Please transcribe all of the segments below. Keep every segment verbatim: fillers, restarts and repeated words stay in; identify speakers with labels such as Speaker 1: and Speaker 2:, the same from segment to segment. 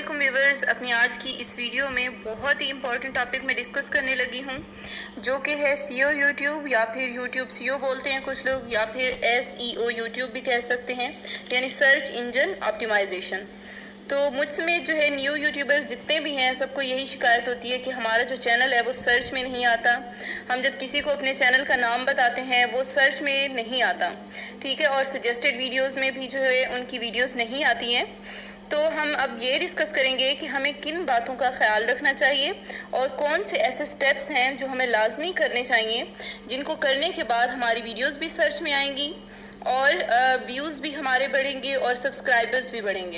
Speaker 1: अस्सलामुअलैकुम व्यूअर्स, अपनी आज की इस वीडियो में बहुत ही इंपॉर्टेंट टॉपिक में डिस्कस करने लगी हूँ, जो कि है सीओ यूट्यूब या फिर यूट्यूब सीओ बोलते हैं कुछ लोग, या फिर एसईओ यूट्यूब भी कह सकते हैं, यानी सर्च इंजन ऑप्टिमाइजेशन। तो मुझ समेत जो है न्यू यूट्यूबर्स जितने भी हैं, सबको यही शिकायत होती है कि हमारा जो चैनल है वो सर्च में नहीं आता। हम जब किसी को अपने चैनल का नाम बताते हैं वो सर्च में नहीं आता, ठीक है, और सजेस्टेड वीडियोस में भी जो है उनकी वीडियोस नहीं आती हैं। तो हम अब ये डिस्कस करेंगे कि हमें किन बातों का ख्याल रखना चाहिए और कौन से ऐसे स्टेप्स हैं जो हमें लाजमी करने चाहिए, जिनको करने के बाद हमारी वीडियोस भी सर्च में आएंगी और व्यूज़ भी हमारे बढ़ेंगे और सब्सक्राइबर्स भी बढ़ेंगे।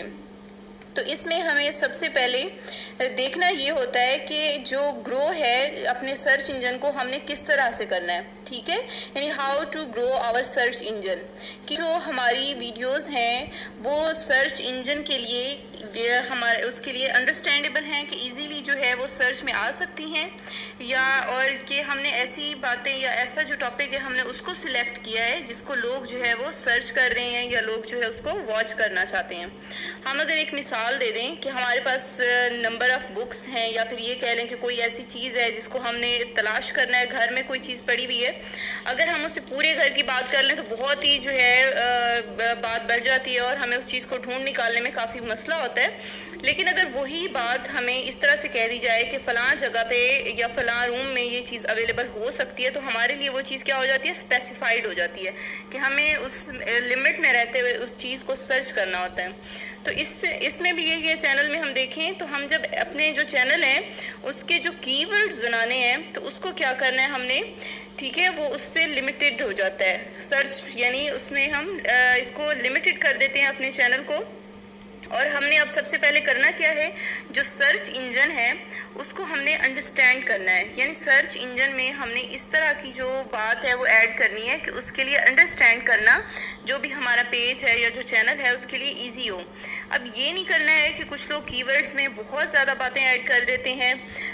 Speaker 1: तो इसमें हमें सबसे पहले देखना ये होता है कि जो ग्रो है अपने सर्च इंजन को हमने किस तरह से करना है, ठीक है, यानी how to grow our search engine, कि जो हमारी वीडियोस हैं वो सर्च इंजन के लिए हमारे उसके लिए अंडरस्टैंडेबल हैं कि इजीली जो है वो सर्च में आ सकती हैं, या और कि हमने ऐसी बातें या ऐसा जो टॉपिक है हमने उसको सिलेक्ट किया है जिसको लोग जो है वो सर्च कर रहे हैं या लोग जो है उसको वॉच करना चाहते हैं। हम अगर एक मिसाल दे दें कि हमारे पास नंबर ऑफ़ बुक्स हैं, या फिर ये कह लें कि कोई ऐसी चीज़ है जिसको हमने तलाश करना है, घर में कोई चीज़ पड़ी हुई है, अगर हम उससे पूरे घर की बात कर लें तो बहुत ही जो है बात बढ़ जाती है और हमें उस चीज़ को ढूंढ निकालने में काफ़ी मसला होता है। लेकिन अगर वही बात हमें इस तरह से कह दी जाए कि फ़लाँ जगह पे या फ़लाँ रूम में ये चीज़ अवेलेबल हो सकती है, तो हमारे लिए वो चीज़ क्या हो जाती है, स्पेसिफाइड हो जाती है कि हमें उस लिमिट में रहते हुए उस चीज़ को सर्च करना होता है। तो इस इसमें भी यही है, चैनल में हम देखें तो हम जब अपने जो चैनल हैं उसके जो कीवर्ड्स बनाने हैं तो उसको क्या करना है हमने, ठीक है, वो उससे लिमिटेड हो जाता है सर्च, यानी उसमें हम इसको लिमिटेड कर देते हैं अपने चैनल को। और हमने अब सबसे पहले करना क्या है, जो सर्च इंजन है उसको हमने अंडरस्टैंड करना है, यानी सर्च इंजन में हमने इस तरह की जो बात है वो ऐड करनी है कि उसके लिए अंडरस्टैंड करना जो भी हमारा पेज है या जो चैनल है उसके लिए इजी हो। अब ये नहीं करना है कि कुछ लोग कीवर्ड्स में बहुत ज़्यादा बातें ऐड कर देते हैं,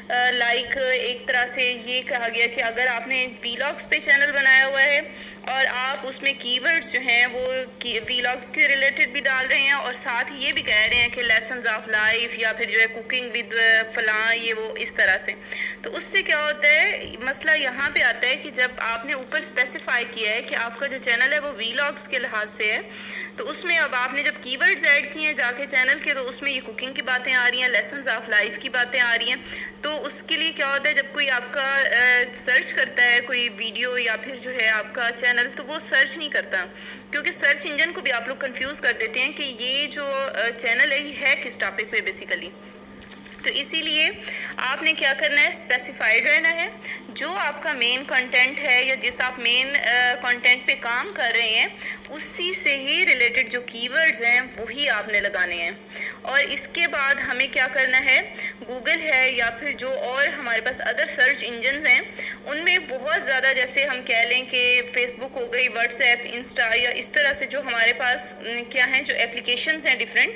Speaker 1: लाइक एक तरह से ये कहा गया कि अगर आपने वीलॉग्स पे चैनल बनाया हुआ है और आप उसमें कीवर्ड्स जो हैं वो वीलॉग्स के रिलेटेड भी डाल रहे हैं और साथ ही ये भी कह रहे हैं कि लेसन्स ऑफ लाइफ या फिर जो है कुकिंग विद फलां ये वो इस तरह से, तो उससे क्या होता है, मसला यहाँ पे आता है कि जब आपने ऊपर स्पेसिफाई किया है कि आपका जो चैनल है वो वीलॉग्स के लिहाज से है, तो उसमें अब आपने जब कीवर्ड्स ऐड किए हैं जाके चैनल के, तो उसमें ये कुकिंग की बातें आ रही हैं, लेसन्स ऑफ लाइफ की बातें आ रही हैं, तो उसके लिए क्या होता है, जब कोई आपका आ, सर्च करता है कोई वीडियो या फिर जो है आपका चैनल, तो वो सर्च नहीं करता, क्योंकि सर्च इंजन को भी आप लोग कंफ्यूज कर देते हैं कि ये जो चैनल है ये है किस टॉपिक पे बेसिकली। तो इसीलिए आपने क्या करना है, स्पेसिफाइड रहना है, जो आपका मेन कंटेंट है या जिस आप मेन कंटेंट पे काम कर रहे हैं उसी से ही रिलेटेड जो कीवर्ड्स हैं वही आपने लगाने हैं। और इसके बाद हमें क्या करना है, गूगल है या फिर जो और हमारे पास अदर सर्च इंजन्स हैं उनमें बहुत ज़्यादा, जैसे हम कह लें कि फेसबुक हो गई, व्हाट्सएप, इंस्टा, या इस तरह से जो हमारे पास क्या हैं जो एप्लीकेशंस हैं डिफरेंट,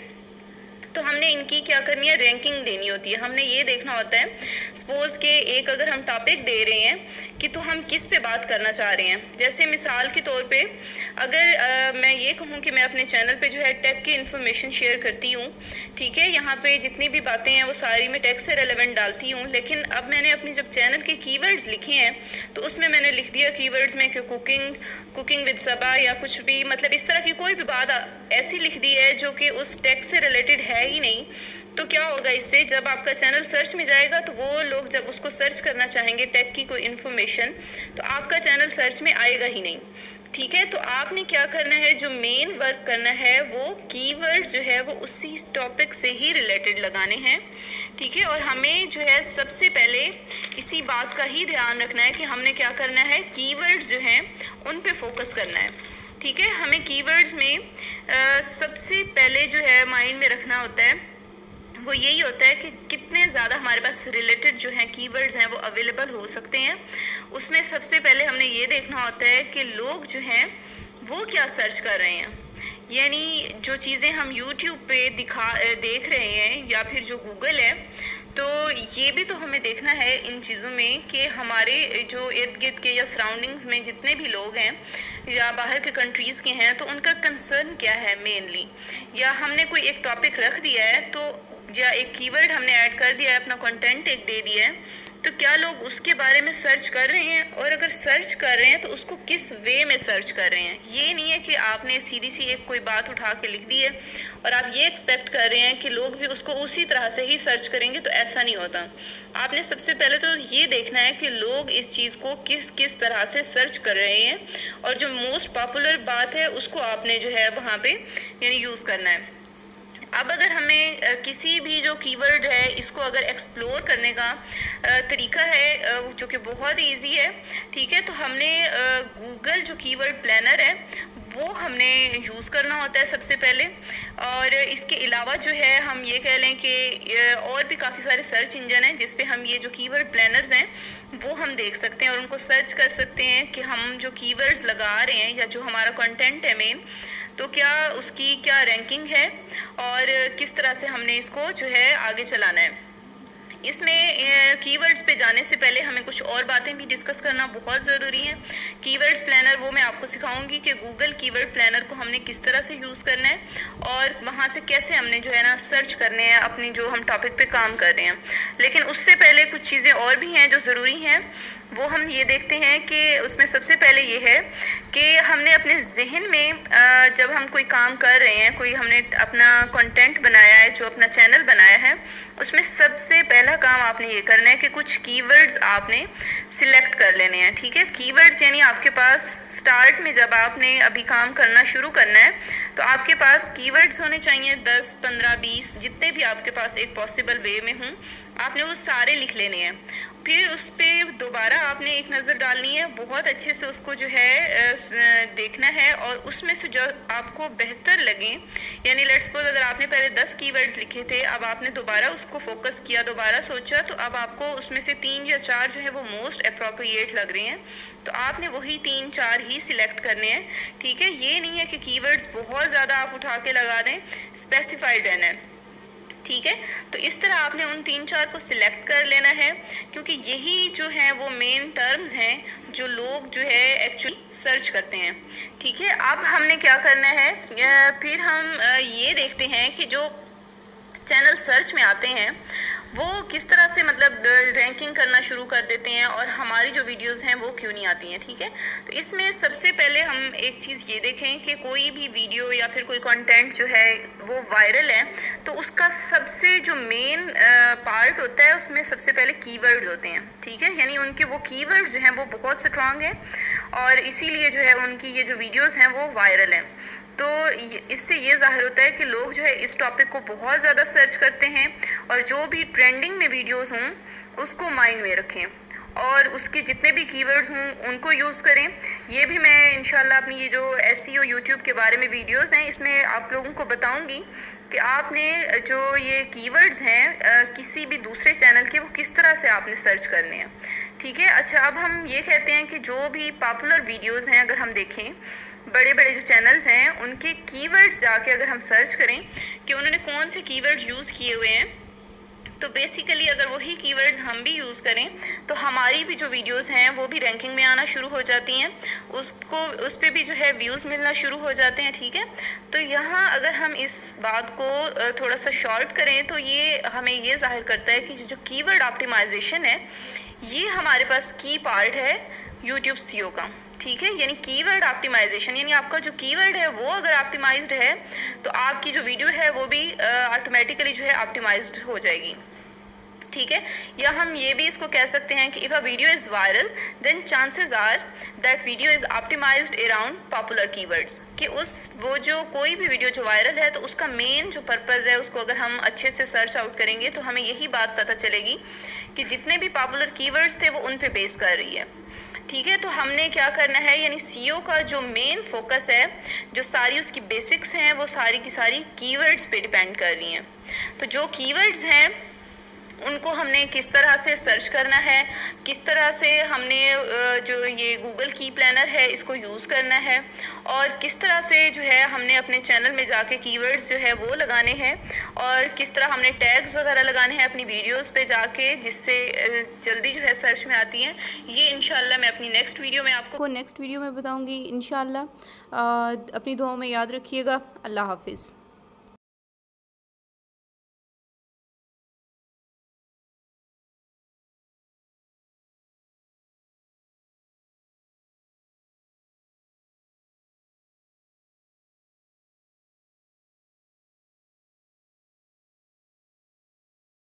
Speaker 1: तो हमने इनकी क्या करनी है, रैंकिंग देनी होती है। हमने ये देखना होता है, सपोज़ के एक अगर हम टॉपिक दे रहे हैं कि तो हम किस पे बात करना चाह रहे हैं, जैसे मिसाल के तौर पे अगर आ, मैं ये कहूँ कि मैं अपने चैनल पे जो है टेक की इन्फॉर्मेशन शेयर करती हूँ, ठीक है, यहाँ पे जितनी भी बातें हैं वो सारी मैं टेक से रेलेवेंट डालती हूँ, लेकिन अब मैंने अपने जब चैनल के कीवर्ड्स लिखे हैं तो उसमें मैंने लिख दिया कीवर्ड्स में कि कुकिंग कुकिंग विद सबा या कुछ भी, मतलब इस तरह की कोई भी बात ऐसी लिख दी है जो कि उस टेक से रिलेटेड है ही नहीं, तो क्या होगा, इससे जब आपका चैनल सर्च में जाएगा तो वो लोग जब उसको सर्च करना चाहेंगे टेक की कोई इन्फॉर्मेशन, तो आपका चैनल सर्च में आएगा ही नहीं, ठीक है। तो आपने क्या करना है, जो मेन वर्क करना है वो कीवर्ड जो है वो उसी टॉपिक से ही रिलेटेड लगाने हैं, ठीक है। और हमें जो है सबसे पहले इसी बात का ही ध्यान रखना है कि हमने क्या करना है, कीवर्ड्स जो हैं उन पे फोकस करना है, ठीक है। हमें कीवर्ड्स में आ, सबसे पहले जो है माइंड में रखना होता है वो यही होता है कि कितने ज़्यादा हमारे पास रिलेटेड जो हैं कीवर्ड्स हैं वो अवेलेबल हो सकते हैं। उसमें सबसे पहले हमने ये देखना होता है कि लोग जो हैं वो क्या सर्च कर रहे हैं, यानी जो चीज़ें हम यूट्यूब पे दिखा देख रहे हैं या फिर जो गूगल है, तो ये भी तो हमें देखना है इन चीज़ों में कि हमारे जो इर्द गिर्द के या सराउंडिंग्स में जितने भी लोग हैं या बाहर के कंट्रीज़ के हैं तो उनका कंसर्न क्या है मेनली, या हमने कोई एक टॉपिक रख दिया है तो या एक कीवर्ड हमने ऐड कर दिया है, अपना कंटेंट एक दे दिया है, तो क्या लोग उसके बारे में सर्च कर रहे हैं, और अगर सर्च कर रहे हैं तो उसको किस वे में सर्च कर रहे हैं। ये नहीं है कि आपने सीधी सी एक कोई बात उठा के लिख दी है और आप ये एक्सपेक्ट कर रहे हैं कि लोग भी उसको उसी तरह से ही सर्च करेंगे, तो ऐसा नहीं होता। आपने सबसे पहले तो ये देखना है कि लोग इस चीज़ को किस किस तरह से सर्च कर रहे हैं, और जो मोस्ट पॉपुलर बात है उसको आपने जो है वहाँ पे यानी यूज़ करना है। अब अगर हमें किसी भी जो कीवर्ड है इसको अगर एक्सप्लोर करने का तरीका है जो कि बहुत इजी है, ठीक है, तो हमने गूगल जो कीवर्ड प्लानर है वो हमने यूज़ करना होता है सबसे पहले। और इसके अलावा जो है हम ये कह लें कि और भी काफ़ी सारे सर्च इंजन हैं जिस पे हम ये जो कीवर्ड प्लानर्स हैं वो हम देख सकते हैं और उनको सर्च कर सकते हैं कि हम जो कीवर्ड्स लगा रहे हैं या जो हमारा कंटेंट है मेन, तो क्या उसकी क्या रैंकिंग है और किस तरह से हमने इसको जो है आगे चलाना है। इसमें कीवर्ड्स पे जाने से पहले हमें कुछ और बातें भी डिस्कस करना बहुत ज़रूरी है। कीवर्ड्स प्लानर वो मैं आपको सिखाऊंगी कि गूगल कीवर्ड प्लानर को हमने किस तरह से यूज़ करना है और वहाँ से कैसे हमने जो है ना सर्च करने हैं अपनी जो हम टॉपिक पे काम कर रहे हैं। लेकिन उससे पहले कुछ चीज़ें और भी हैं जो ज़रूरी हैं, वो हम ये देखते हैं कि उसमें सबसे पहले ये है कि हमने अपने जहन में जब हम कोई काम कर रहे हैं, कोई हमने अपना कंटेंट बनाया है, जो अपना चैनल बनाया है, उसमें सबसे पहला काम आपने ये करना है कि कुछ कीवर्ड्स आपने सिलेक्ट कर लेने हैं। ठीक है, कीवर्ड्स यानी आपके पास स्टार्ट में जब आपने अभी काम करना शुरू करना है तो आपके पास कीवर्ड्स होने चाहिए दस पंद्रह बीस, जितने भी आपके पास एक पॉसिबल वे में हों, आपने वो सारे लिख लेने हैं। फिर उस पर दोबारा आपने एक नज़र डालनी है, बहुत अच्छे से उसको जो है देखना है और उसमें से जो आपको बेहतर लगे, यानी लेट्स सपोज अगर आपने पहले दस कीवर्ड्स लिखे थे, अब आपने दोबारा उसको फोकस किया, दोबारा सोचा, तो अब आपको उसमें से तीन या चार जो है वो मोस्ट अप्रोप्रिएट लग रहे हैं, तो आपने वही तीन चार ही सिलेक्ट करने हैं। ठीक है, ये नहीं है कि कीवर्ड्स बहुत ज़्यादा आप उठा के लगा दें, स्पेसिफाइड रहना है। ठीक है, तो इस तरह आपने उन तीन चार को सिलेक्ट कर लेना है, क्योंकि यही जो है वो मेन टर्म्स हैं जो लोग जो है एक्चुअली सर्च करते हैं। ठीक है, अब हमने क्या करना है, फिर हम ये देखते हैं कि जो चैनल सर्च में आते हैं वो किस तरह से मतलब रैंकिंग करना शुरू कर देते हैं और हमारी जो वीडियोस हैं वो क्यों नहीं आती हैं। ठीक है, तो इसमें सबसे पहले हम एक चीज़ ये देखें कि कोई भी वीडियो या फिर कोई कंटेंट जो है वो वायरल है, तो उसका सबसे जो मेन पार्ट होता है उसमें सबसे पहले कीवर्ड होते हैं। ठीक है, यानी उनके वो कीवर्ड जो हैं वो बहुत स्ट्रांग हैं और इसीलिए जो है उनकी ये जो वीडियोज़ हैं वो वायरल हैं। तो इससे ये ज़ाहिर होता है कि लोग जो है इस टॉपिक को बहुत ज़्यादा सर्च करते हैं और जो भी ट्रेंडिंग में वीडियोस हों उसको माइंड में रखें और उसके जितने भी कीवर्ड्स हों उनको यूज़ करें। ये भी मैं इंशाल्लाह अपनी ये जो एसईओ यूट्यूब के बारे में वीडियोस हैं इसमें आप लोगों को बताऊंगी कि आपने जो ये कीवर्ड्स हैं किसी भी दूसरे चैनल के वो किस तरह से आपने सर्च करने हैं। ठीक है, अच्छा, अब हम ये कहते हैं कि जो भी पॉपुलर वीडियोज़ हैं, अगर हम देखें बड़े बड़े जो चैनल्स हैं उनके कीवर्ड्स जाके अगर हम सर्च करें कि उन्होंने कौन से कीवर्ड्स यूज़ किए हुए हैं, तो बेसिकली अगर वही कीवर्ड्स हम भी यूज़ करें तो हमारी भी जो वीडियोस हैं वो भी रैंकिंग में आना शुरू हो जाती हैं, उसको उस पर भी जो है व्यूज़ मिलना शुरू हो जाते हैं। ठीक है, तो यहाँ अगर हम इस बात को थोड़ा सा शॉर्ट करें तो ये हमें ये जाहिर करता है कि जो कीवर्ड ऑप्टिमाइजेशन है ये हमारे पास की पार्ट है यूट्यूब सीओ का। ठीक है, यानी कीवर्ड ऑप्टिमाइजेशन, यानी आपका जो कीवर्ड है वो अगर ऑप्टिमाइज्ड है तो आपकी जो वीडियो है वो भी ऑटोमेटिकली जो है ऑप्टिमाइज्ड हो जाएगी। ठीक है, या हम ये भी इसको कह सकते हैं कि if a video is viral then chances are that video is optimized around popular keywords, कि उस वो जो कोई भी वीडियो जो वायरल है तो उसका मेन जो पर्पज़ है उसको अगर हम अच्छे से सर्च आउट करेंगे तो हमें यही बात पता चलेगी कि जितने भी पॉपुलर कीवर्ड्स थे वो उन पे बेस कर रही है। ठीक है, तो हमने क्या करना है, यानी सीओ का जो मेन फोकस है, जो सारी उसकी बेसिक्स हैं वो सारी की सारी कीवर्ड्स पे डिपेंड कर रही हैं। तो जो कीवर्ड्स हैं उनको हमने किस तरह से सर्च करना है, किस तरह से हमने जो ये गूगल की प्लानर है इसको यूज़ करना है, और किस तरह से जो है हमने अपने चैनल में जाके कीवर्ड्स जो है वो लगाने हैं, और किस तरह हमने टैग्स वगैरह लगाने हैं अपनी वीडियोस पे जाके जिससे जल्दी जो है सर्च में आती हैं। ये इंशाल्लाह मैं अपनी नेक्स्ट वीडियो में आपको नेक्स्ट वीडियो में बताऊँगी इंशाल्लाह। अपनी दुआओं में याद रखिएगा। अल्लाह हाफिज़।